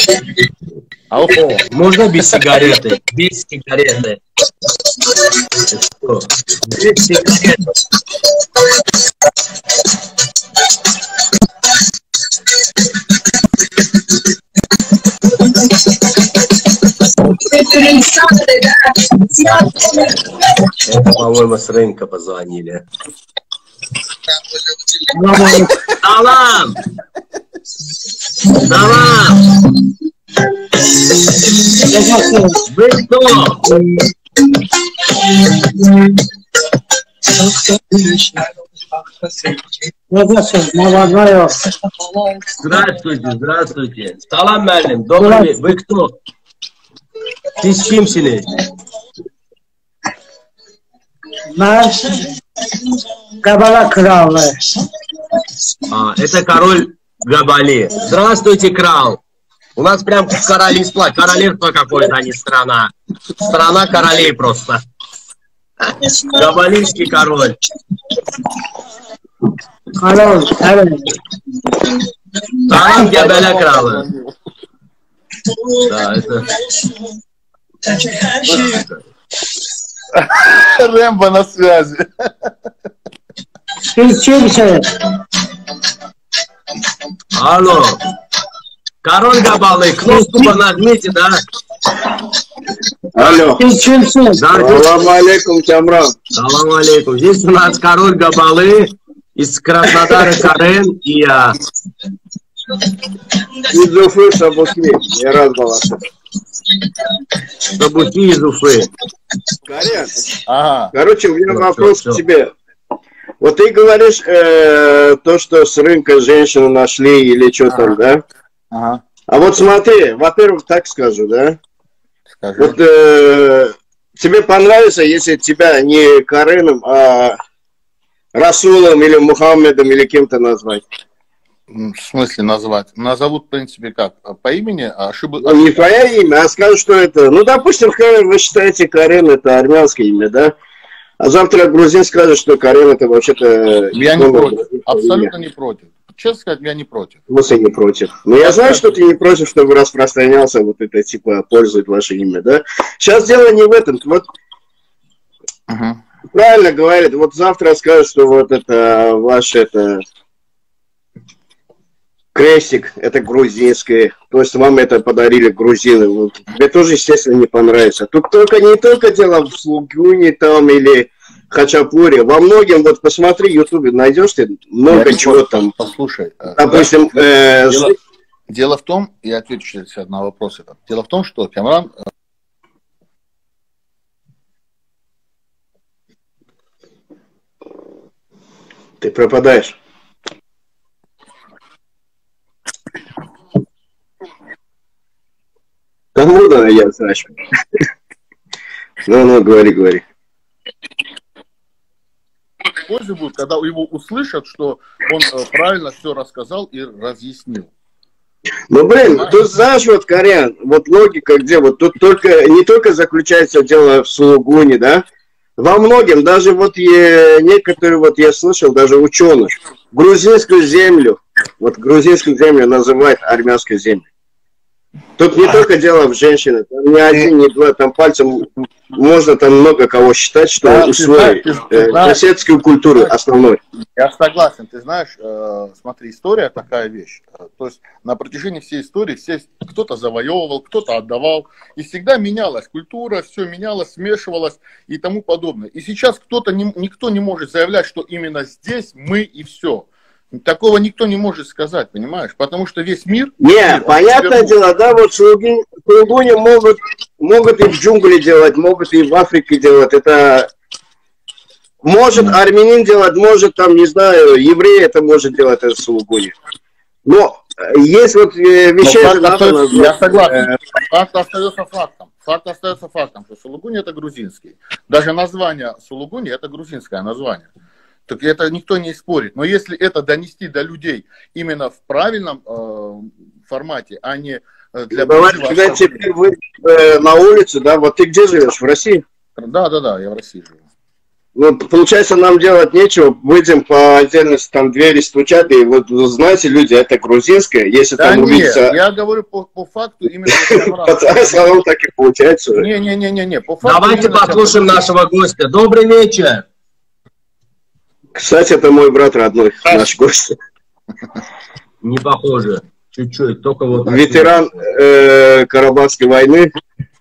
О, можно без сигареты? Без сигареты. Что? Без сигареты. Это, по-моему, с рынка позвонили. Салам! Салам! Вы кто? Здравствуйте, здравствуйте. Салам, Мерлин. Добрый вечер. Вы кто? Siz kimsiniz? Габала Крал. Это король Габали. Здравствуйте, крал. У нас прям королевство какое-то, а не страна. Страна королей просто. Габалийский король. Король. Салам, Габаля крала. Да, это... Рэмбо на связи. Алло. Король Габалы, кнопку нажмите, да? Алло. Салам алейкум, Камран. Салам алейкум. Здесь у нас король Габалы из Краснодара Карен и я. Из Уфы, Сабухи. Я рад был. Сабухи из Уфы. Карен. Ага. Короче, у меня вопрос к тебе. Вот ты говоришь, то, что с рынка женщину нашли или что там, да? Ага. А вот смотри, во-первых, так скажу, да? Скажи. Вот тебе понравится, если тебя не Кареном, а Расулом или Мухаммедом или кем-то назвать? В смысле назвать? Назовут, в принципе, как? По имени? Не твое имя, а скажут, что это... Ну, допустим, вы считаете, Карен это армянское имя, да? А завтра грузин скажет, что Карен это вообще-то... Я не против. Абсолютно не против. Честно сказать, я не против. Вы не против. Но я знаю, что ты не против, чтобы распространялся вот это, типа, пользует ваше имя, да? Сейчас дело не в этом. Вот правильно говорит, вот завтра скажут, что вот это ваше это... Крестик, это грузинское, то есть вам это подарили грузины, вот. Тебе тоже, естественно, не понравится. Тут только не только дело в Слугуне там или Хачапуре, во многим, вот посмотри, в Ютубе найдешь ты много чего там. Послушай, допустим, дело в том, я отвечу сейчас на вопрос этот. Дело в том, что Камран... Ты пропадаешь. Кому да, я значу. Ну, говори. Польза будет, когда его услышат, что он правильно все рассказал и разъяснил. Ну, блин, тут знаешь, вот, Карен, вот логика где, вот тут только, не только заключается дело в Сулугуне, да, во многим, даже вот некоторые, вот я слышал, даже ученых, грузинскую землю называют армянской землей. Тут не только дело в женщине, там не один, не два, там пальцем можно там много кого считать, что усвоить соседскую культуру основной. Я согласен, ты знаешь, смотри, история такая вещь. То есть на протяжении всей истории кто-то завоевывал, кто-то отдавал, и всегда менялась культура, все менялось, смешивалось и тому подобное. И сейчас никто не может заявлять, что именно здесь мы и все. Такого никто не может сказать, понимаешь? Потому что весь мир... понятное дело, да, вот Сулугуни могут и в джунгли делать, могут и в Африке делать. Это может армянин делать, может там, не знаю, еврей это может делать, это Сулугуни. Но есть вот вещи... Я согласен. Факт остается фактом. Факт остается фактом, что Сулугуни это грузинский. Даже название Сулугуни это грузинское название. Так это никто не спорит. Но если это донести до людей именно в правильном формате, а не для... Когда теперь вы на улице, да, вот ты где живешь? В России? Да, я в России живу. Ну, получается, нам делать нечего, выйдем по отдельности, там двери стучат, и вот, знаете, люди, это грузинское, если Да там нет, увидится... я говорю по факту именно вот По словам так и получается. Не, по факту Давайте именно послушаем нашего гостя. Добрый вечер. Кстати, это мой брат родной, наш гость. Не похоже. Чуть-чуть, только вот... Ветеран Карабахской войны.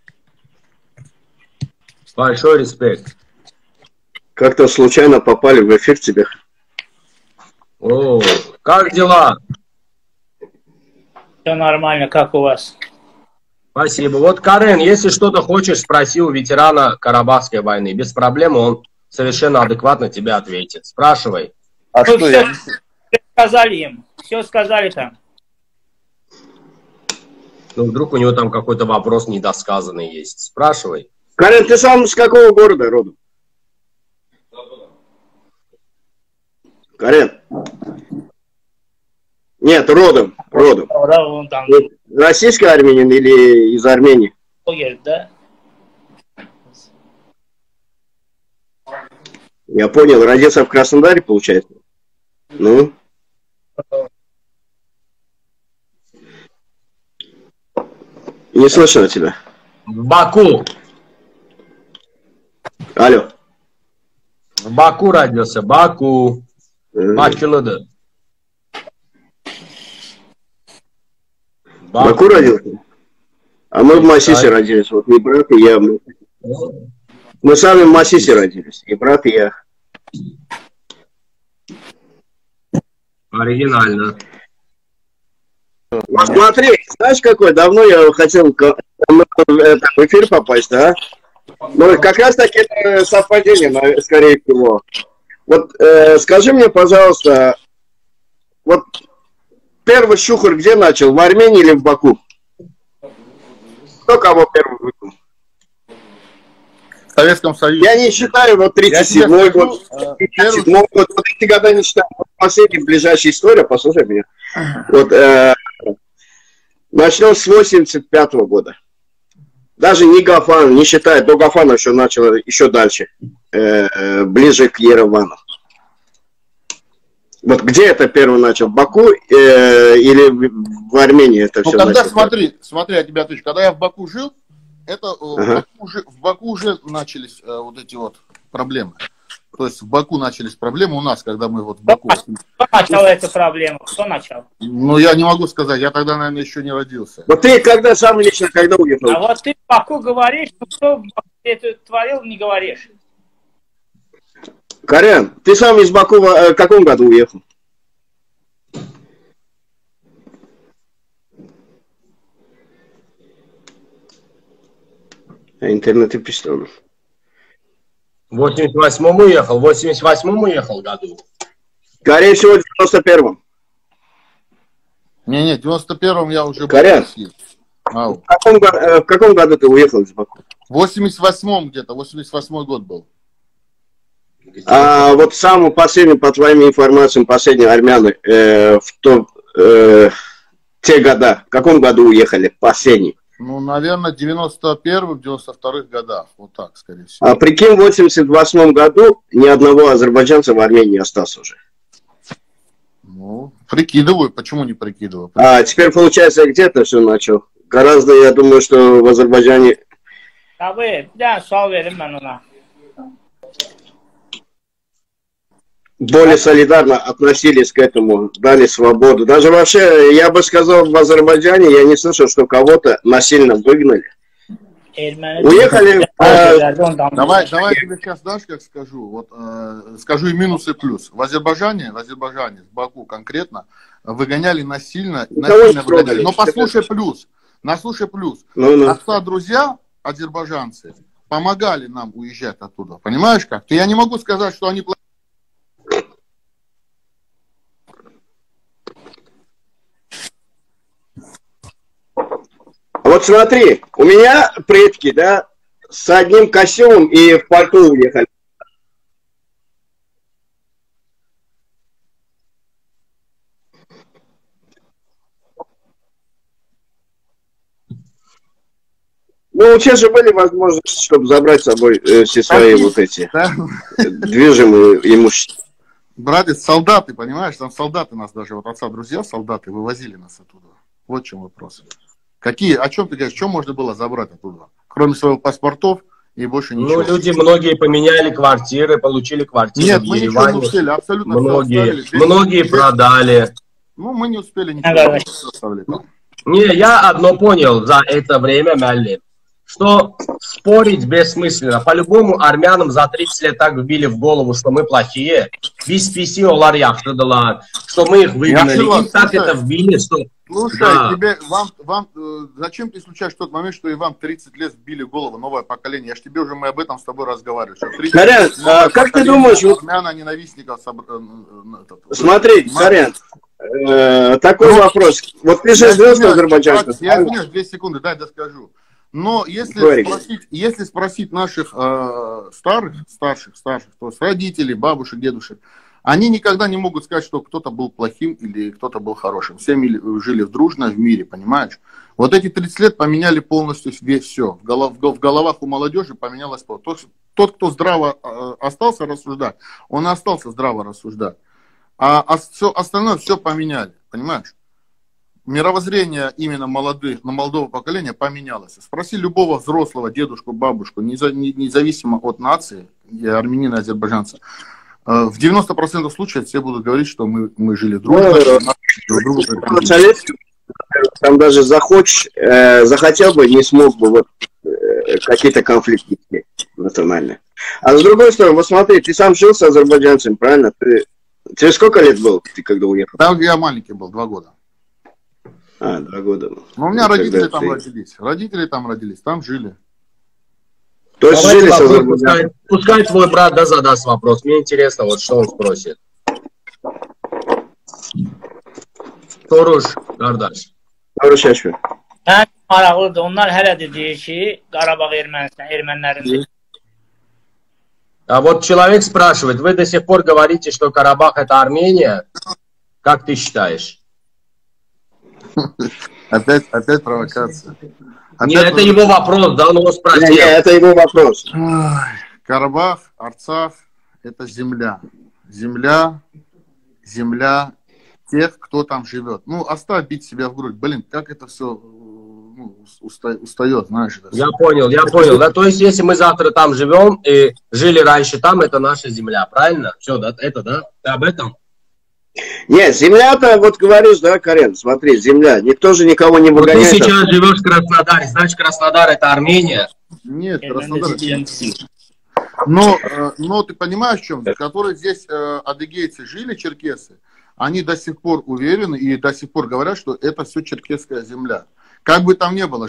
Большой респект. Как-то случайно попали в эфир тебе. О, как дела? Все нормально, как у вас? Спасибо. Вот, Карен, если что-то хочешь, спроси у ветерана Карабахской войны. Без проблем, он совершенно адекватно тебе ответит. Спрашивай. А Ну, что все, я... сказали им, все сказали там. Ну, вдруг у него там какой-то вопрос недосказанный есть. Спрашивай. Карен, ты сам с какого города родом? Карен? Нет, родом. Да, вон там Российский армянин или из Армении? есть, да? Я понял, родился в Краснодаре, получается? Ну? Не слышно тебя. В Баку. Алло. В Баку родился. Баку. Бакулыды. Баку родился? А мы в Масисе родились. Вот не брат и я. Мы сами в Масисе родились. И брат, и я. Оригинально. Вот смотри, знаешь, какой? Давно я хотел в эфир попасть, да? Ну, как раз таки это совпадение, скорее всего. Вот скажи мне, пожалуйста, вот первый шухер где начал? В Армении или в Баку? Кто кого первый выиграл? В Советском Союзе. Я не считаю вот 37-й год, 37-й год, вот эти года не считаю. Вот последняя ближайшая история, послушай меня. Вот начнем с 85-го года. Даже не Гафан, не считая, до Гафана еще начал еще дальше, ближе к Еревану. Вот где это первый начал? В Баку или в Армении это все когда, начало? смотри, я тебя отвечу. Когда я в Баку жил, это в Баку уже начались вот эти вот проблемы. То есть в Баку начались проблемы у нас, когда мы вот в Баку... Кто начал эту проблему? Кто начал? Ну, я не могу сказать, я тогда, наверное, еще не родился. Вот ты когда сам лично, когда уехал? А вот ты в Баку говоришь, но кто в Баку это творил, не говоришь. Карен, ты сам из Баку в каком году уехал? Интернет и пистолет. В 88-м уехал. В 88-м уехал году. Скорее всего, в 91-м. Не, в 91-м я уже был в Карен, России. в каком году ты уехал из Баку? В 88-м где-то, 88-й год был. А вот самый последний, по твоим информациям, последние армяне те года, в каком году уехали последний? Ну, наверное, 91-м, 92-х годах. Вот так, скорее всего. А прикинь, в 88 году ни одного азербайджанца в Армении не осталось уже. Ну, прикидываю. Почему не прикидываю? А теперь, получается, где-то все начал. Гораздо, я думаю, что в Азербайджане... А вы, да, sual verin ben ona. более солидарно относились к этому, дали свободу. Даже вообще, я бы сказал, в Азербайджане я не слышал, что кого-то насильно выгнали. Уехали... Давай я тебе сейчас, знаешь, как скажу. Вот, скажу и минус, и плюс. В Азербайджане, в Баку конкретно, выгоняли насильно выгоняли. Но послушай плюс. Наслушай плюс. Отца друзья, азербайджанцы, помогали нам уезжать оттуда. Понимаешь как? То я не могу сказать, что они... Вот смотри, у меня предки, да, с одним костюмом и в пальто уехали. Ну, у тебя же были возможности, чтобы забрать с собой все свои вот эти движимые имущества. Братец, солдаты, понимаешь, там солдаты нас даже, вот отца друзья, солдаты, вывозили нас оттуда. Вот в чем вопрос. Какие, о чем ты говоришь, что можно было забрать оттуда? Кроме своих паспортов и больше ничего. Ну, люди многие поменяли квартиры, получили квартиры. Нет, в мы ничего Ереване. не успели, абсолютно Многие продали. Ну, мы не успели ничего оставить. Не, я одно понял за это время, Мэлли, что спорить бессмысленно. По-любому армянам за 30 лет так вбили в голову, что мы плохие. Бисписи олар яхшыдылар, что мы их выгнали. И так это вбили, что... Слушай, да. Зачем ты исключаешь тот момент, что и вам 30 лет вбили в голову, новое поколение? Я ж тебе уже, мы об этом с тобой разговаривали. Карен, как ты думаешь... Армяна-ненавистников... Смотри, Карен, такой вопрос. Вот ты же звезд азербайджанцев. Я извиняюсь, 2 секунды, дай доскажу. Но если спросить наших старших, то есть родителей, бабушек, дедушек, они никогда не могут сказать, что кто-то был плохим или кто-то был хорошим. Все жили дружно в мире, понимаешь? Вот эти 30 лет поменяли полностью все. В головах у молодежи поменялось. Тот, кто здраво остался рассуждать, он и остался здраво рассуждать. А все остальное все поменяли, понимаешь? Мировоззрение именно молодого поколения поменялось. Спроси любого взрослого, дедушку, бабушку, независимо от нации, армянина, азербайджанца, в 90% случаев все будут говорить, что мы жили дружно. Там даже захотел бы, не смог бы вот, какие-то конфликты национальные. А с другой стороны, вот смотри, ты сам жил с азербайджанцем, правильно? Тебе сколько лет был, ты когда уехал? Там я маленький был, 2 года. 2 года. Но у меня родители там родились. Родители там родились, там жили. То есть жили с азербайджанцем. Пускай твой брат задаст вопрос. Мне интересно, вот что он спросит. Soruş, qardaş. Soruş Əşvər. Həm maraqlıdır. Onlar hələ də deyir ki, Qarabağ ermənilərin. А вот человек спрашивает, вы до сих пор говорите, что Карабах это Армения? Как ты считаешь? Опять провокация. Нет, это его вопрос, да, он его спросил. Нет, это его вопрос. Карабах, Арцах – это земля. Земля тех, кто там живет. Ну, оставь бить себя в грудь. Блин, как это все устает, знаешь. Это я понял. Да? То есть, если мы завтра там живем и жили раньше там, это наша земля, правильно? Все, да, это, да? Ты об этом? Нет, земля-то, вот говоришь, да, Карен, смотри, земля, никто же никого не выгоняет. Вот ты сейчас живешь в Краснодаре, значит, Краснодар это Армения? Нет, Краснодар это... Но ты понимаешь, в чем? Которые здесь адыгейцы жили, черкесы, они до сих пор уверены и до сих пор говорят, что это все черкесская земля. Как бы там ни было,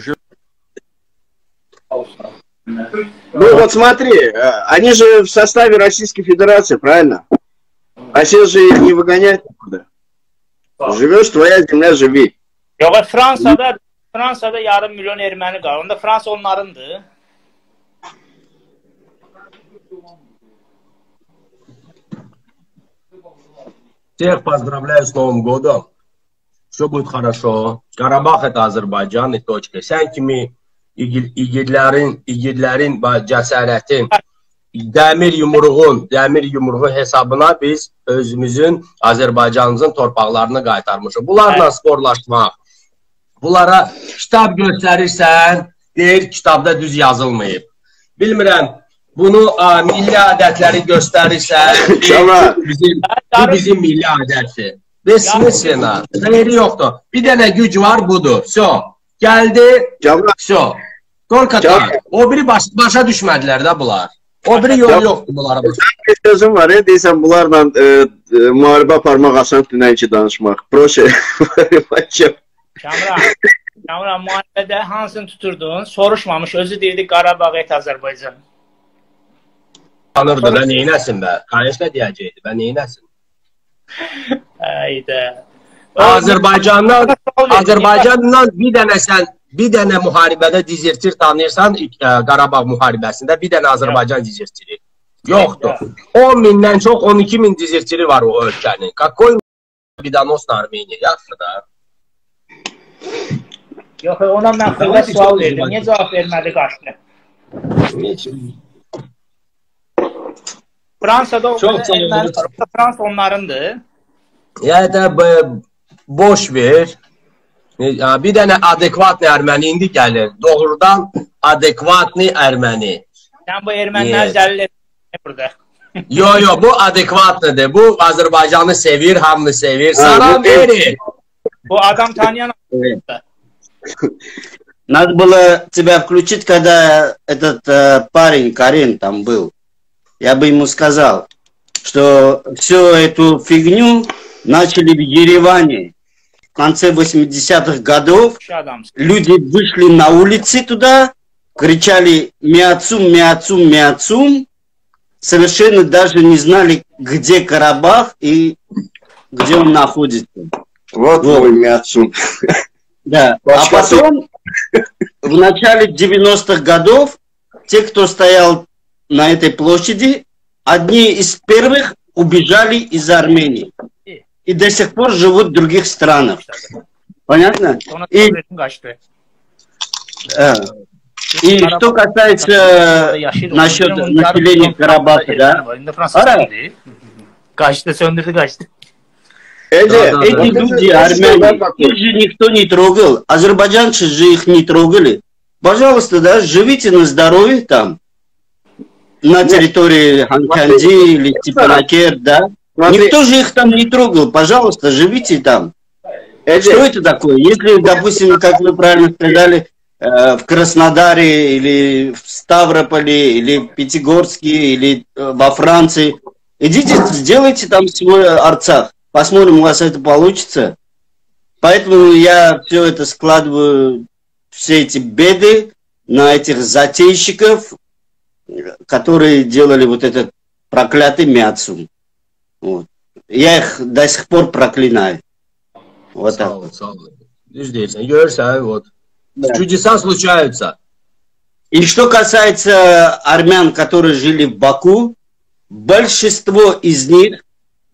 Ну вот смотри, они же в составе Российской Федерации, правильно? Россия же их не выгоняет никуда. Живешь, твоя земля, живи. Yok, Fransa'da yarım milyon erməni qalır. Onda Fransa onlarındır. Всех поздравляю с Новым годом. Все будет хорошо. Карабах это Azərbaycan, точка. Sən kimi igidlərin cəsarətin, dəmir yumruğun hesabına biz özümüzün, Azərbaycanımızın torpaqlarını qaytarmışıq. Bunlarla sporlaşmaq, bunlara kitab göstərirsən, deyir kitabda düz yazılmayıb. Bilmirəm, bunu milli adətləri göstərirsən, bu bizim milli adətdir. Besmesina, xeyri yoxdur. Bir dənə güc var, budur. Всё, gəldi, всё. Korkatan, o biri başa düşmədilər də bunlar. O biri yol yoxdur bunlara. Bir sözüm var, deyirsən, bunlarla müharibə aparmaq asan dünənki danışmaq. Proşe. Kamran, müharibədə hansını tuturdun? Soruşmamış, özü deyirdi Qarabağ et Azərbaycan. Tanırdı da neynəsin bə? Qayışla deyəcəkdi bə, neynəsin? Hayda. Azərbaycandan bir dənə müharibədə dizertir tanıyırsan, Qarabağ müharibəsində bir dənə Azərbaycan dizertiri. Yoxdur. 10 mindən çox 12 min dizertiri var o ölkənin. Какой bidanos Armeniya? Yaxşı da. Yox, ona mən xırda sual verdim. Niyə cavab vermədi qaçdı? Fransada Fransa onlarındır. Yəni də boş ver. Bir dənə adekvatlı erməni indi gəlir. Doğrudan adekvatlı erməni. Sən bu ermənilər zəlil etmə burada. Yo, bu adekvatlıdır. Bu Azərbaycanı sevir, hamını sevir. Salam verir. Bu adam tanıyan Надо было тебя включить, когда этот парень, Карин, там был. Я бы ему сказал, что всю эту фигню начали в Ереване. В конце 80-х годов люди вышли на улицы туда, кричали «Миацум, Миацум, Миацум», совершенно даже не знали, где Карабах и где он находится. Вот мой Миацум. Да. А потом, в начале 90-х годов, те, кто стоял на этой площади, одни из первых убежали из Армении. И до сих пор живут в других странах. Понятно? И что касается насчет населения Карабаха, да? Эти люди, армяне, их же никто не трогал. Азербайджанцы же их не трогали. Пожалуйста, да, живите на здоровье там. На территории Ханканди или Степанакер, да. Никто же их там не трогал. Пожалуйста, живите там. Что это такое? Если, допустим, как вы правильно сказали, в Краснодаре или в Ставрополе или в Пятигорске или во Франции, идите, сделайте там свой Арцах. Посмотрим, у вас это получится. Поэтому я все это складываю, все эти беды на этих затейщиков, которые делали вот этот проклятый Миацум. Вот. Я их до сих пор проклинаю. Вот так. Вот. Чудеса случаются. И что касается армян, которые жили в Баку, большинство из них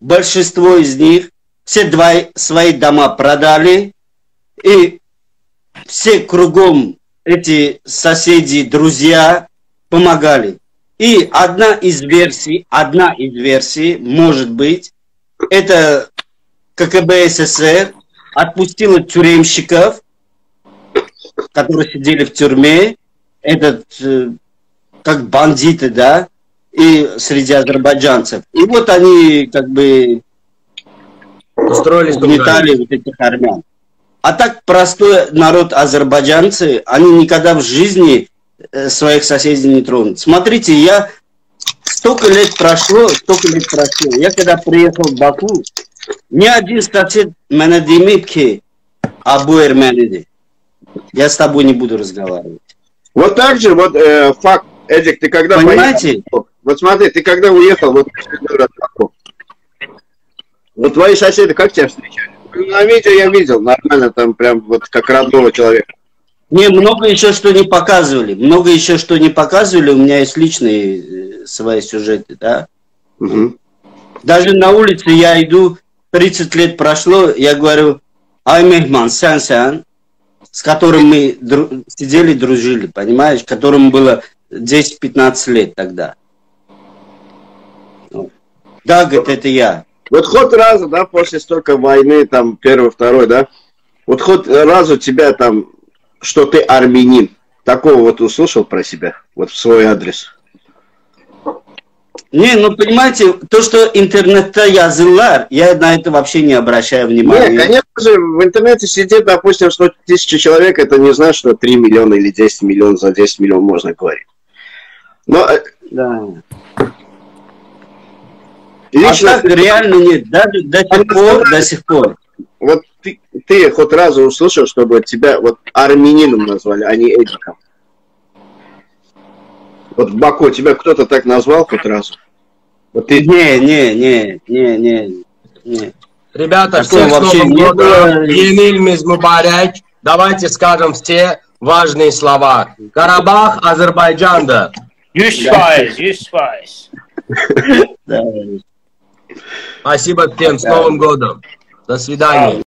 все свои дома продали, и все кругом эти соседи, друзья помогали. И одна из версий, может быть, это КГБ СССР отпустила тюремщиков, которые сидели в тюрьме, как бандиты, да, и среди азербайджанцев. И вот они как бы угнетали вот этих армян. А так простой народ азербайджанцы, они никогда в жизни своих соседей не тронут. Смотрите, столько лет прошло. Я когда приехал в Баку, ни один сосед меня демит, Абу Эрмениди. Я с тобой не буду разговаривать. Вот так же, вот факт, Эдик, ты когда понимаете? Вот смотри, ты когда уехал, вот твои соседи как тебя встречали? На видео я видел, нормально, там прям вот как родного человека. Не, много еще что не показывали. У меня есть личные свои сюжеты, да. Угу. Даже на улице я иду, 30 лет прошло, я говорю, ай мехман, сан, с которым мы сидели, дружили, понимаешь, которому было 10-15 лет тогда. Да, говорит, это я. Вот хоть разу, да, после столько войны, там, первый, второй, да, вот хоть разу тебя там, что ты армянин, такого вот услышал про себя, вот в свой адрес? Не, ну, понимаете, то, что интернет-то язылар, я на это вообще не обращаю внимания. Нет, конечно же, в интернете сидит, допустим, 100 тысяч человек, это не значит, что 3 миллиона или 10 миллионов, за 10 миллионов можно говорить. Но... Да. Лично так реально нет, даже до сих пор. Вот ты хоть разу услышал, чтобы тебя вот армянином назвали, а не Эдиком? Вот в Баку тебя кто-то так назвал хоть разу? Вот ты... Не. Ребята, всех с Новым годом, Енильмиз Мубарак. Давайте скажем все важные слова. Карабах, Азербайджанда. 100%. Спасибо всем, с Новым годом. До свидания.